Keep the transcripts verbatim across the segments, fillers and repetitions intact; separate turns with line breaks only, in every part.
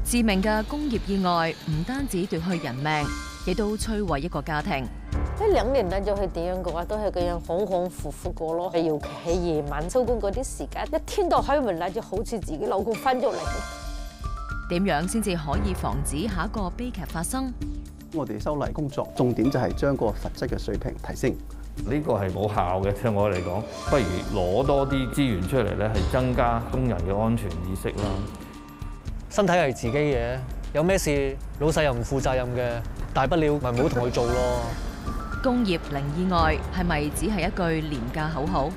致命嘅工業意外唔單止奪去人命，亦都摧毀一個家庭。
呢兩年咧就係點樣嘅話，都係咁樣恍恍惚惚過咯。尤其係夜晚收工嗰啲時間，一天到開門咧，就好似自己老公翻咗嚟。
點樣先至可以防止下一個悲劇發生？
我哋修例工作重點就係將嗰個罰則嘅水平提升。
呢個係冇效嘅，對我嚟講，不如攞多啲資源出嚟咧，係增加工人嘅安全意識啦。
身體係自己嘅，有咩事老細又唔負責任嘅，大不了咪唔好同佢做咯。
工業零意外係咪只係一句廉價口號？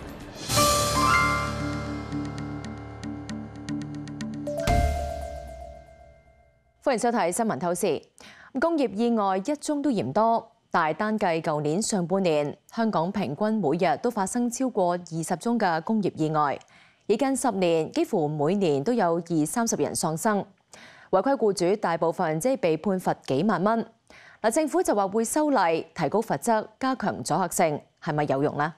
歡迎收睇新聞透視。工業意外一宗都嫌多，但係單計舊年上半年，香港平均每日都發生超過二十宗嘅工業意外。而近十年，幾乎每年都有二三十人喪生。違規僱主大部分即係被判罰幾萬蚊。嗱，政府就話會修例提高罰則，加強阻嚇性，係咪有用呢？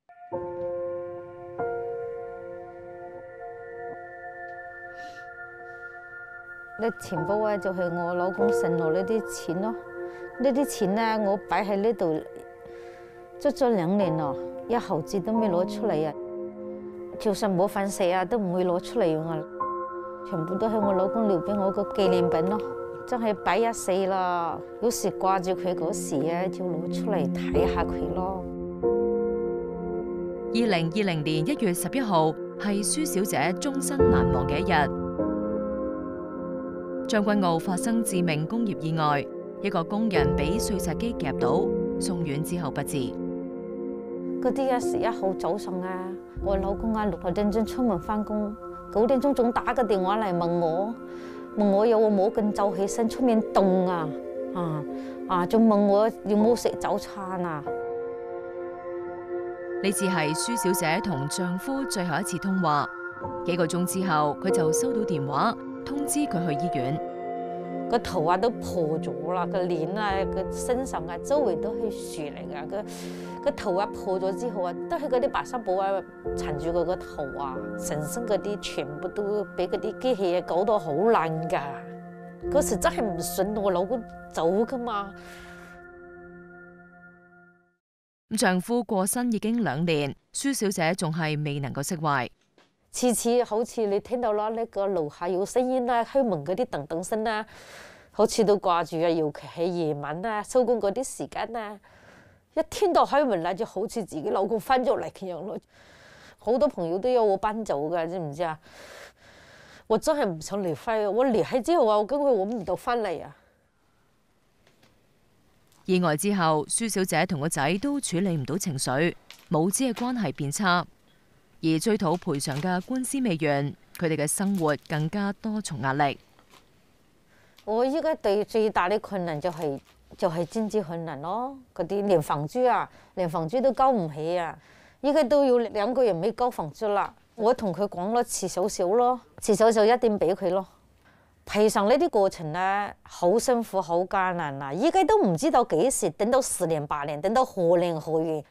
呢全部啊就係我老公剩落呢啲錢咯，呢啲錢咧我擺喺呢度足足兩年咯，一毫子都未攞出嚟啊！就算冇飯食啊，都唔會攞出嚟用啊！全部都係我老公留俾我個紀念品咯，真係擺一世啦。有時掛住佢嗰時啊，就攞出嚟睇下佢咯。
二零二零年一月十一號係舒小姐終身難忘嘅一日。將軍澳發生致命工業意外，一個工人俾碎石機夾到，送院之後不治。
嗰啲一十一號早上啊，我老公啊六點鐘出門翻工，九點鐘仲打個電話嚟問我，問我有冇咁早起身，出面凍啊，啊啊仲問我有冇食早餐啊。
呢次係舒小姐同丈夫最後一次通話，幾個鐘之後佢就收到電話通知佢去醫院。
個頭啊都破咗啦，個臉啊個身上啊周圍都係樹嚟噶，個個頭啊破咗之後啊，都係嗰啲白紗布啊纏住佢個頭啊，成身嗰啲全部都俾嗰啲機器啊搞到好爛噶。嗰時真係唔信我老公走噶嘛。
丈夫過身已經兩年，舒小姐仲係未能夠釋懷。
次次好似你聽到啦，呢個樓下有聲音啦，開門嗰啲噔噔聲啦，好似都掛住啊。尤其係夜晚啊，收工嗰啲時間啊，一聽到開門啦，就好似自己老公翻咗嚟咁樣咯。好多朋友都有我搬走噶，知唔知啊？我真係唔想離開啊！我離開之後啊，我根本揾唔到翻嚟啊！
意外之後，舒小姐同個仔都處理唔到情緒，母子嘅關係變差。而追討賠償嘅官司未完，佢哋嘅生活更加多重壓力。
我依家對最大嘅困難就係、是、就係經濟困難咯，嗰啲連房租啊，連房租都交唔起啊！依家都要兩個月未交房租啦。我同佢講咯，遲少少咯，遲少少一定俾佢咯。賠償呢啲過程咧，好辛苦，好艱難啊！依家都唔知道幾時，等到十年八年，等到何年何月。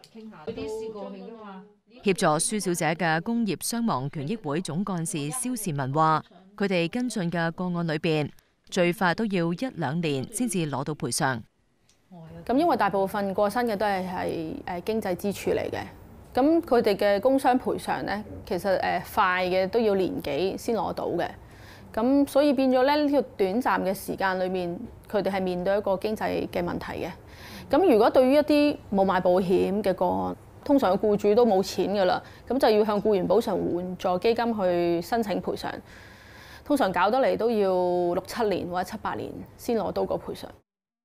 協助舒小姐嘅工業傷亡權益會總幹事蕭善文話，佢哋跟進嘅個案裏邊，最快都要一兩年先至攞到賠償。
咁因為大部分過身嘅都係係誒經濟支柱嚟嘅，咁佢哋嘅工傷賠償咧，其實誒快嘅都要年幾先攞到嘅，咁所以變咗咧呢條短暫嘅時間裏面，佢哋係面對一個經濟嘅問題嘅。咁如果對於一啲冇買保險嘅個案，通常個僱主都冇錢㗎啦，咁就要向僱員補償援助基金去申請賠償。通常搞得嚟都要六七年或者七八年先攞到個賠償。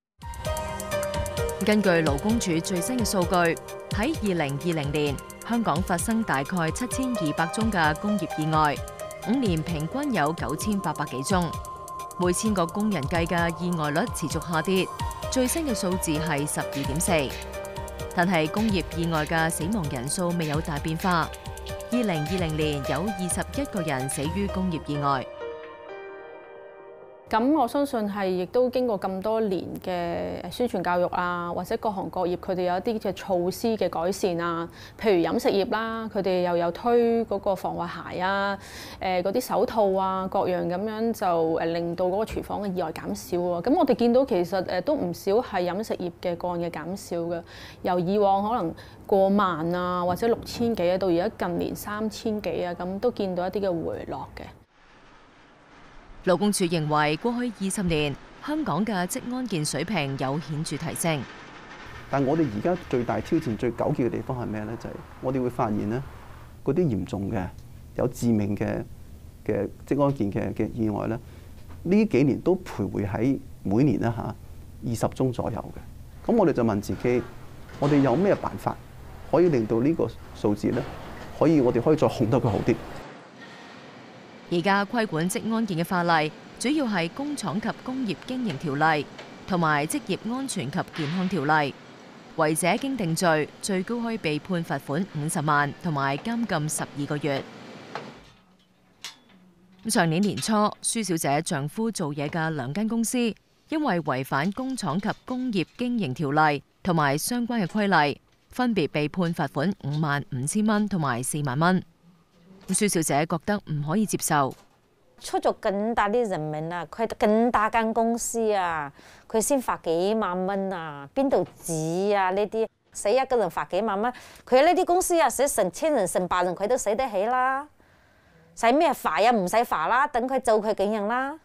根據勞工處最新嘅數據，喺二零二零年，香港發生大概七千二百宗嘅工業意外，五年平均有九千八百幾宗，每千個工人計嘅意外率持續下跌，最新嘅數字係十二點四。但係工業意外嘅死亡人數未有大變化。二零二零年有二十一個人死於工業意外。
咁我相信係亦都經過咁多年嘅宣傳教育啊，或者各行各業佢哋有一啲嘅措施嘅改善啊，譬如飲食業啦，佢哋又有推嗰個防滑鞋啊，誒嗰啲手套啊，各樣咁樣就誒令到嗰個廚房嘅意外減少喎。咁我哋見到其實誒都唔少係飲食業嘅個案嘅減少嘅，由以往可能過萬啊或者六千幾啊，到而家近年三千幾啊，咁都見到一啲嘅回落嘅。
勞工處認為過去二十年香港嘅職安健水平有顯著提升，
但我哋而家最大挑戰、最糾結嘅地方係咩咧？就係、是、我哋會發現咧，嗰啲嚴重嘅、有致命嘅嘅職安健嘅嘅意外咧，呢幾年都徘徊喺每年咧嚇二十宗左右嘅。咁我哋就問自己，我哋有咩辦法可以令到呢個數字咧，可以我哋可以再控得佢好啲？
而家規管職安健嘅法例，主要係《工廠及工業經營條例》同埋《職業安全及健康條例》。違者經定罪，最高可以被判罰款五十萬同埋監禁十二個月。上年年初，舒小姐丈夫做嘢嘅兩間公司，因為違反《工廠及工業經營條例》同埋相關嘅規例，分別被判罰款五萬五千蚊同埋四萬蚊。舒小姐覺得唔可以接受，
出咗咁大啲人命啊，佢咁大間公司啊，佢先罰幾萬蚊啊，邊度止啊？呢啲死一個人罰幾萬蚊，佢呢啲公司啊，死成千人、成百人，佢都死得起啦，使咩罰啊？唔使罰啦，等佢做佢警人啦。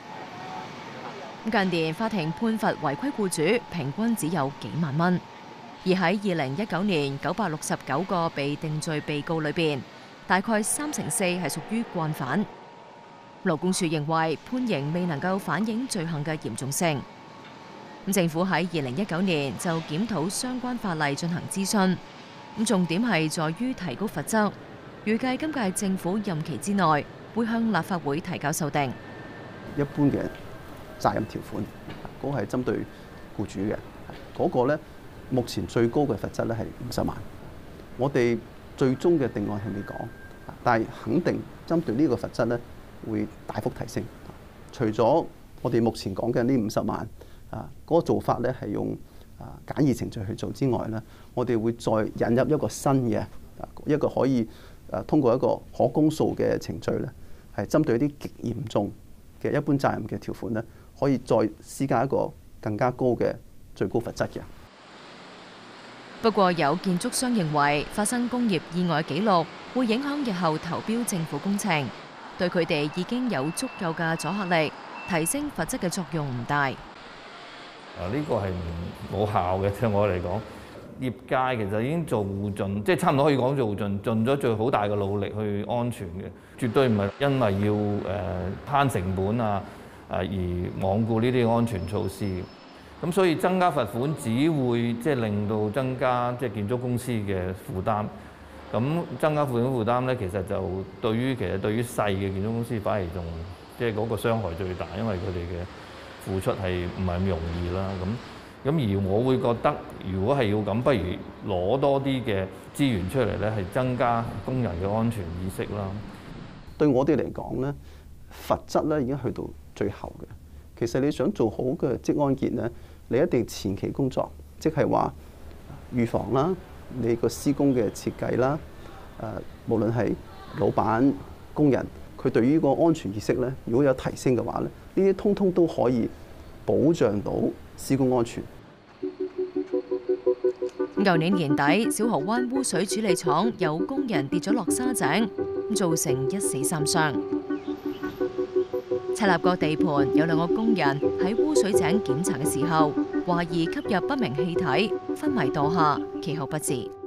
近年法庭判罰違規僱主平均只有幾萬蚊，而喺二零一九年九百六十九個被定罪被告裏邊，大概三成四係屬於慣犯。勞工處認為判刑未能夠反映罪行嘅嚴重性。咁政府喺二零一九年就檢討相關法例進行諮詢，咁重點係在於提高罰則。預計今屆政府任期之內會向立法會提交修訂。
一般嘅責任條款，嗰、那個係針對僱主嘅，嗰、那個咧目前最高嘅罰則咧係五十萬。我哋最終嘅定案係未講，但係肯定針對呢個罰則咧會大幅提升。除咗我哋目前講嘅呢五十萬啊，嗰個做法咧係用啊簡易程序去做之外咧，我哋會再引入一個新嘅啊一個可以誒通過一個可公訴嘅程序咧，係針對一啲極嚴重嘅一般責任嘅條款咧，可以再施加一個更加高嘅最高罰則嘅。
不過有建築商認為發生工業意外記錄會影響日後投標政府工程，對佢哋已經有足夠嘅阻嚇力，提升罰則嘅作用唔大。
啊，呢個係冇效嘅，對我嚟講，業界其實已經做盡，即係差唔多可以講做盡，盡咗最好大嘅努力去安全嘅，絕對唔係因為要誒慳成本啊誒而罔顧呢啲安全措施。咁所以增加罰款只會即係令到增加即係建築公司嘅負擔。咁增加罰款負擔咧，其實就對於其實對於細嘅建築公司反而仲即係嗰個傷害最大，因為佢哋嘅付出係唔係咁容易啦。咁咁而我會覺得，如果係要咁，不如攞多啲嘅資源出嚟咧，係增加工人嘅安全意識啦。
對我哋嚟講咧，罰則咧已經去到最後嘅。其實你想做好嘅職安健咧，你一定前期工作，即係話預防啦，你個施工嘅設計啦，誒，無論係老闆、工人，佢對於個安全意識咧，如果有提升嘅話咧，呢啲通通都可以保障到施工安全。
舊年年底，小蠔灣污水處理廠有工人跌咗落沙井，造成一死三傷。赤鱲角地盤有兩個工人喺污水井檢查嘅時候，懷疑吸入不明氣體，昏迷墮下，其後不治。
呢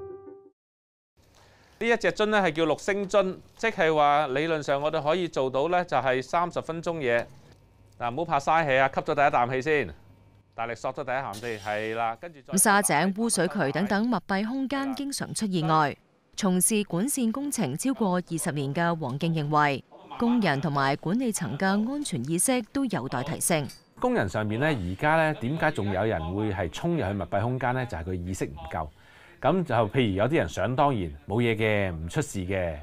一隻樽咧係叫六升樽，即係話理論上我哋可以做到咧就係三十分鐘嘢。嗱，唔好怕嘥氣啊，吸咗第一啖氣先，大力索咗第一啖氣，係啦，跟住再。沙
井、污水渠等等密閉空間經常出意外。從事管線工程超過二十年嘅黃敬認為，工人同埋管理層嘅安全意識都有待提升。
工人上面咧，而家咧點解仲有人會係衝入去密閉空間咧？就係佢意識唔夠。咁就譬如有啲人想當然冇嘢嘅，唔出事嘅。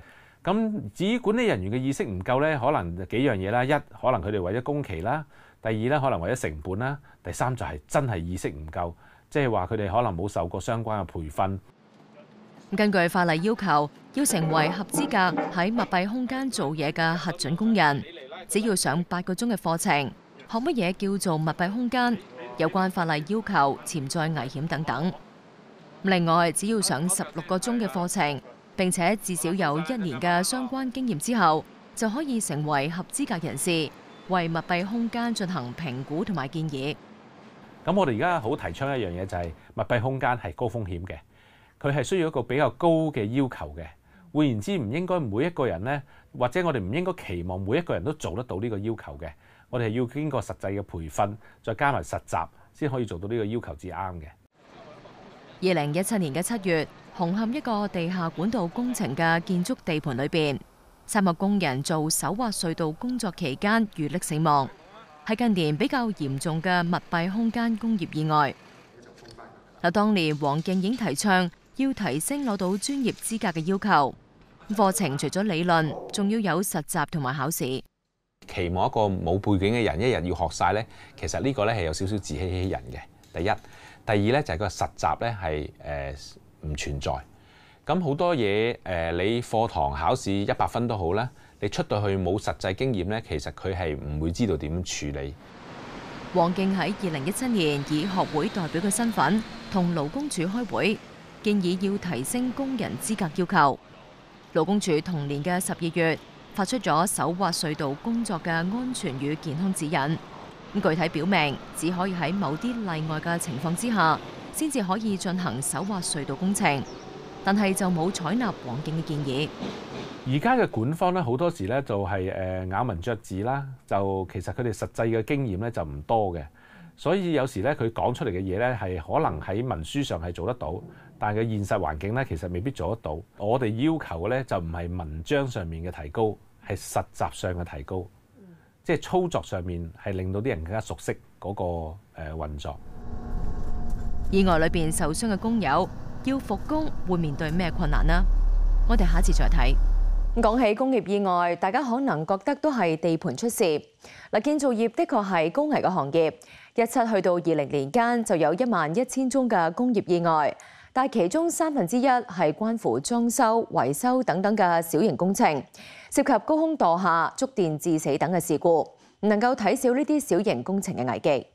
咁至於管理人員嘅意識唔夠咧，可能幾樣嘢啦。一可能佢哋為咗工期啦，第二咧可能為咗成本啦，第三就係真係意識唔夠，即係話佢哋可能冇受過相關嘅培訓。
根據法例要求，要成為合資格喺密閉空間做嘢嘅核准工人，只要上八個鐘嘅課程，學乜嘢叫做密閉空間，有關法例要求、潛在危險等等。另外，只要上十六個鐘嘅課程，並且至少有一年嘅相關經驗之後，就可以成為合資格人士，為密閉空間進行評估同埋建議。
咁我哋而家好提倡一樣嘢，就係密閉空間係高風險嘅，佢係需要一個比較高嘅要求嘅。換言之，唔應該每一個人呢，或者我哋唔應該期望每一個人都做得到呢個要求嘅。我哋係要經過實際嘅培訓，再加埋實習，先可以做到呢個要求至啱嘅。
二零一七年嘅七月，紅磡一個地下管道工程嘅建築地盤裏邊，三個工人做手挖隧道工作期間遇溺死亡，係近年比較嚴重嘅密閉空間工業意外。嗱，當年黃敬已經提倡要提升攞到專業資格嘅要求，課程除咗理論，仲要有實習同埋考試。
期望一個冇背景嘅人一日要學晒呢，其實呢個呢係有少少自欺欺人嘅。第一，第二呢就係個實習呢係誒唔存在。咁好多嘢誒、呃，你課堂考試一百分都好啦，你出到去冇實際經驗呢，其實佢係唔會知道點處理。
黃敬喺二零一七年以學會代表嘅身份同勞工處開會，建議要提升工人資格要求。勞工處同年嘅十二月發出咗手挖隧道工作嘅安全與健康指引，咁具體表明只可以喺某啲例外嘅情況之下，先至可以進行手挖隧道工程，但係就冇採納黃敬嘅建議。
而家嘅管方咧，好多時咧就係誒咬文嚼字啦，就其實佢哋實際嘅經驗咧就唔多嘅，所以有時咧佢講出嚟嘅嘢咧係可能喺文書上係做得到，但係現實環境咧其實未必做得到。我哋要求嘅咧就唔係文章上面嘅提高，係實習上嘅提高，即係操作上面係令到啲人更加熟悉嗰個誒運作。
意外裏邊受傷嘅工友要復工會面對咩困難呢？我哋下一次再睇。講起工業意外，大家可能覺得都係地盤出事。嗱，建造業的確係高危嘅行業，一七去到二零年間就有一萬一千宗嘅工業意外，但係其中三分之一係關乎裝修、維修等等嘅小型工程，涉及高空墮下、觸電致死等嘅事故，唔能夠睇小呢啲小型工程嘅危機。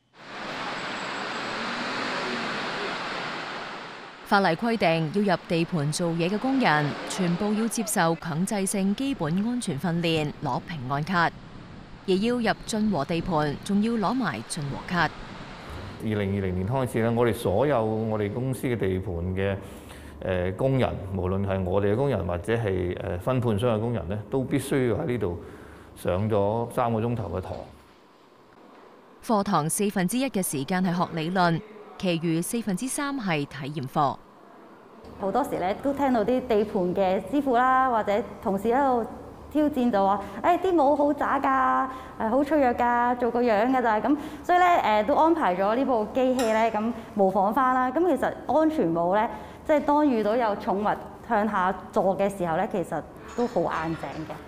法例規定，要入地盤做嘢嘅工人，全部要接受強制性基本安全訓練，攞平安卡；而要入進和地盤，仲要攞埋進和卡。二
零二零年開始咧，我哋所有我哋公司嘅地盤嘅誒工人，無論係我哋嘅工人或者係誒分判商嘅工人咧，都必須要喺呢度上咗三個鐘頭嘅堂。
課堂四分之一嘅時間係學理論，其餘四分之三係體驗課。
好多時咧都聽到啲地盤嘅師傅啦，或者同事喺度挑戰就話：誒啲帽好渣㗎，誒好脆弱㗎，做個樣㗎咋咁。所以咧誒都安排咗呢部機器咧咁模仿翻啦。咁其實安全帽咧，即係當遇到有寵物向下坐嘅時候咧，其實都好硬淨嘅。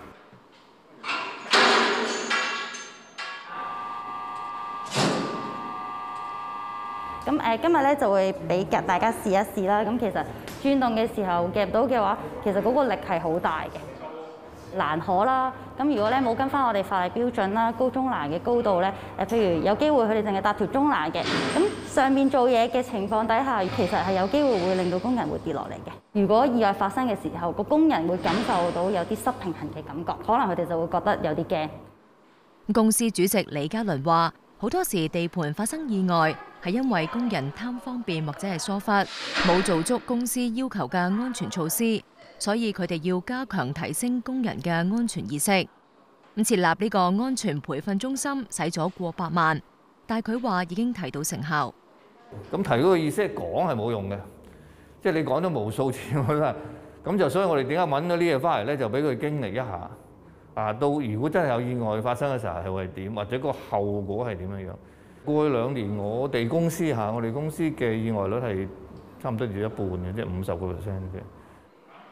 咁誒今日咧就會俾大家試一試啦。咁其實轉動嘅時候夾到嘅話，其實嗰個力係好大嘅，欄可啦。咁如果咧冇跟翻我哋法例標準啦，高中欄嘅高度咧，誒譬如有機會佢哋淨係搭條中欄嘅，咁上面做嘢嘅情況底下，其實係有機會會令到工人會跌落嚟嘅。如果意外發生嘅時候，個工人會感受到有啲失平衡嘅感覺，可能佢哋就會覺得有啲驚。
公司主席李嘉倫話：好多時地盤發生意外，係因為工人貪方便或者係疏忽，冇做足公司要求嘅安全措施，所以佢哋要加強提升工人嘅安全意識。咁設立呢個安全培訓中心使咗過百萬，但係佢話已經提到成效。
咁提嗰個意識講係冇用嘅，即係你講咗無數次啦。咁就所以我哋點解揾咗呢嘢翻嚟咧，就俾佢經歷一下。啊，到如果真係有意外發生嘅時候係會點，或者個後果係點樣樣？過去兩年我哋公司嚇，我哋公司嘅意外率係差唔多住一半嘅，即係五十個 percent 嘅。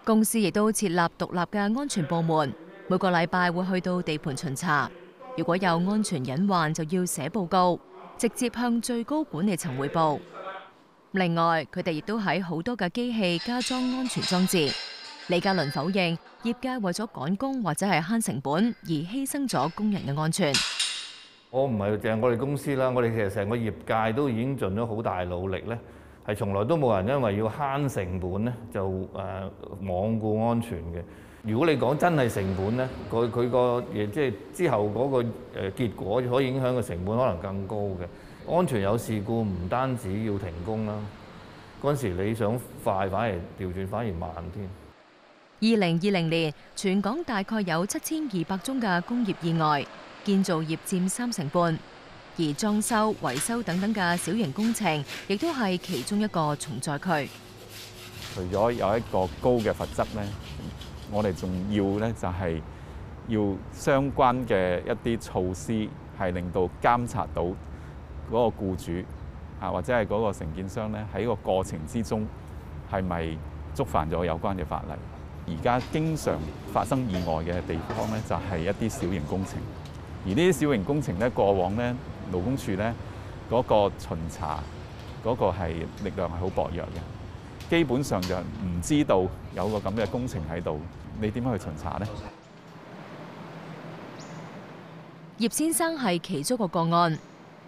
公司亦都設立獨立嘅安全部門，每個禮拜會去到地盤巡查。如果有安全隱患，就要寫報告，直接向最高管理層匯報。另外，佢哋亦都喺好多嘅機器加裝安全裝置。李家麟否認業界為咗趕工或者係慳成本而犧牲咗工人嘅安全。
我唔係淨係我哋公司啦，我哋其實成個業界都已經盡咗好大努力咧，係從來都冇人因為要慳成本咧就誒罔顧安全嘅。如果你講真係成本咧，佢佢個嘢即係之後嗰個誒結果可以影響嘅成本可能更高嘅。安全有事故唔單止要停工啦，嗰陣時你想快反而調轉反而慢添。
二零二零年，全港大概有七千二百宗嘅工業意外，建造業佔三成半，而裝修、維修等等嘅小型工程，亦都係其中一個重災區。
除咗有一個高嘅罰則咧，我哋仲要咧就係要相關嘅一啲措施，係令到監察到嗰個僱主啊，或者係嗰個承建商咧喺個過程之中係咪觸犯咗有關嘅法例？而家經常發生意外嘅地方咧，就係一啲小型工程。而呢啲小型工程咧，過往咧勞工處咧嗰個巡查嗰個係力量係好薄弱嘅，基本上就唔知道有個咁嘅工程喺度，你點樣去巡查呢？
葉先生係其中一個個案。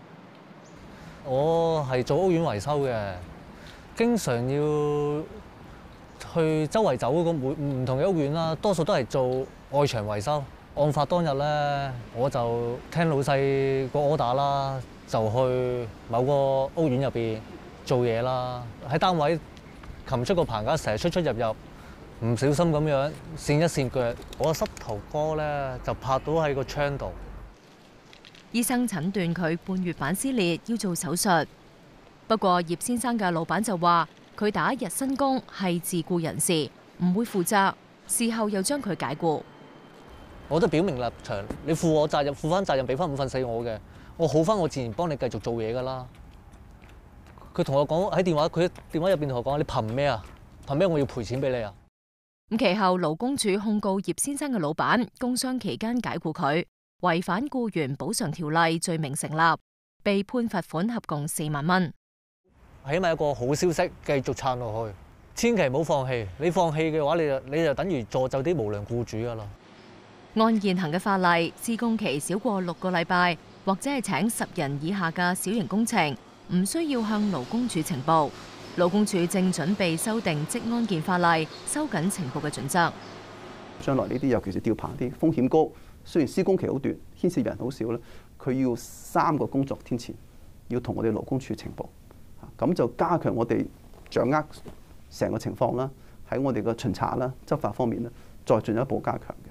我係做屋苑維修嘅，經常要去周圍走個每唔同嘅屋苑啦，多數都係做外牆維修。案發當日咧，我就聽老細個 order 啦，就去某個屋苑入邊做嘢啦。喺單位擒出個棚架，成日出出入入，唔小心咁樣跣一跣腳，我膝頭哥咧就拍到喺個窗度。
醫生診斷佢半月板撕裂，要做手術。不過葉先生嘅老闆就話，佢打日薪工係自僱人士，唔會負責。事後又將佢解僱。
我都表明立場，你負我責任，負翻責任，俾翻五分四我嘅，我好翻，我自然幫你繼續做嘢噶啦。佢同我講喺電話，佢電話入邊同我講：你憑咩啊？憑咩我要賠錢俾你啊？
咁其後勞工處控告葉先生嘅老闆工傷期間解僱佢，違反僱員補償條例罪名成立，被判罰款合共四萬蚊。
起碼有個好消息，繼續撐落去，千祈唔好放棄。你放棄嘅話，你就你就等於助紂啲無良僱主噶啦。
按現行嘅法例，施工期少過六個禮拜，或者係請十人以下嘅小型工程，唔需要向勞工處呈報。勞工處正準備修訂職安健法例，收緊呈報嘅準則。
將來呢啲尤其是吊棚啲風險高，雖然施工期好短，牽涉人好少咧，佢要三個工作天前要同我哋勞工處呈報，咁就加強我哋掌握成個情況啦，喺我哋嘅巡查啦、執法方面咧，再進一步加強嘅。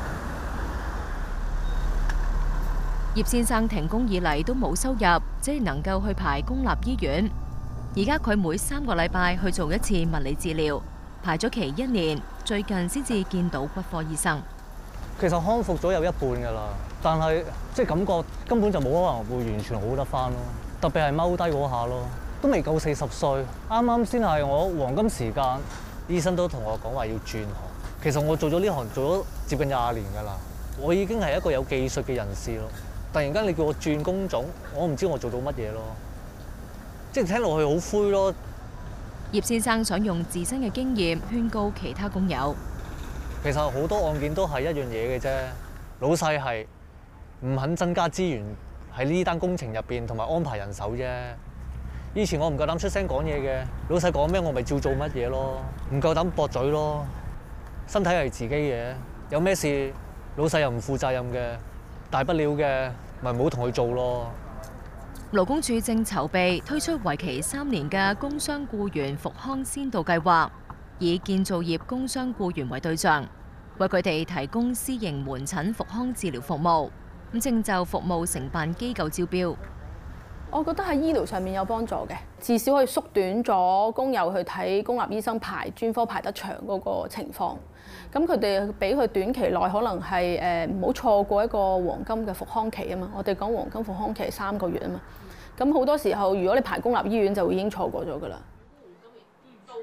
葉先生停工以嚟都冇收入，只係能夠去排公立醫院。而家佢每三個禮拜去做一次物理治療，排咗期一年，最近先至見到骨科醫生。
其實康復咗有一半㗎啦，但係即係感覺根本就冇可能會完全好得返咯。特別係踎低嗰下咯，都未夠四十歲，啱啱先係我黃金時間。醫生都同我講話要轉行。其實我做咗呢行做咗接近廿年㗎啦，我已經係一個有技術嘅人士咯。突然間你叫我轉工種，我唔知我做到乜嘢咯，即係聽落去好灰咯。
葉先生想用自身嘅經驗勸告其他工友。
其實好多案件都係一樣嘢嘅啫，老細係唔肯增加資源喺呢單工程入邊，同埋安排人手啫。以前我唔夠膽出聲講嘢嘅，老細講咩我咪照做乜嘢咯，唔夠膽駁嘴咯。身體係自己嘅，有咩事老細又唔負責任嘅。大不了嘅，咪唔好同佢做咯。
勞工處正籌備推出為期三年嘅工傷僱員復康先導計劃，以建造業工傷僱員為對象，為佢哋提供私營門診復康治療服務。咁正就服務承辦機構招標。
我覺得喺醫療上面有幫助嘅，至少可以縮短咗工友去睇公立醫生排專科排得長嗰個情況。咁佢哋俾佢短期內可能係誒唔好錯過一個黃金嘅復康期啊嘛。我哋講黃金復康期係三個月啊嘛。咁好多時候，如果你排公立醫院就已經錯過咗㗎啦。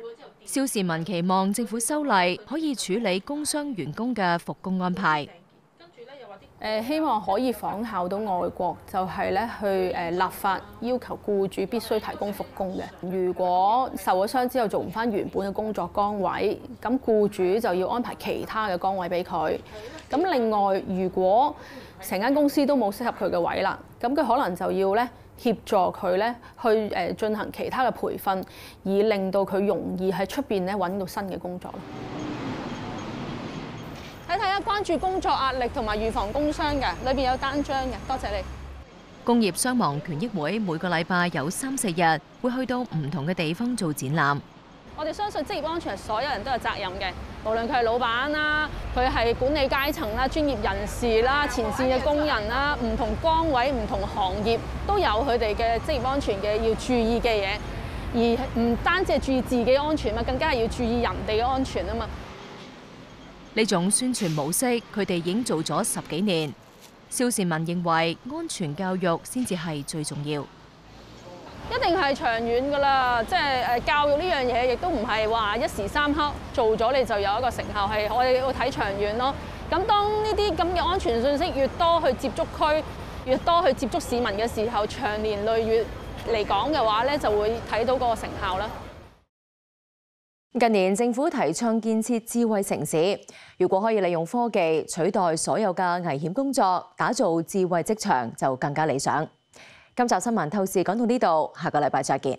蕭倩文期望政府修例可以處理工傷員工嘅復工安排。
誒希望可以仿效到外國，就係咧去誒立法要求僱主必須提供復工嘅。如果受咗傷之後做唔返原本嘅工作崗位，咁僱主就要安排其他嘅崗位俾佢。咁另外，如果成間公司都冇適合佢嘅位啦，咁佢可能就要咧協助佢咧去誒進行其他嘅培訓，以令到佢容易喺出邊咧揾到新嘅工作咯。睇睇啊，關注工作壓力同埋預防工傷嘅，裏邊有單張嘅，多謝你。
工業傷亡權益會每個禮拜有三四日會去到唔同嘅地方做展覽。
我哋相信職業安全係所有人都有責任嘅，無論佢係老闆啦，佢係管理階層啦、專業人士啦、前線嘅工人啦，唔同崗位、唔同行業都有佢哋嘅職業安全嘅要注意嘅嘢，而唔單止係注意自己安全嘛，更加係要注意人哋嘅安全啊嘛。
呢種宣傳模式，佢哋已經做咗十幾年。蕭倩文認為安全教育先至係最重要。
一定係長遠㗎啦，即係誒教育呢樣嘢，亦都唔係話一時三刻做咗你就有一個成效，係我哋要睇長遠咯。咁當呢啲咁嘅安全信息越多去接觸區，越多去接觸市民嘅時候，長年累月嚟講嘅話咧，就會睇到嗰個成效啦。
近年政府提倡建設智慧城市，如果可以利用科技取代所有嘅危險工作，打造智慧職場就更加理想。今集新聞透視講到呢度，下個禮拜再見。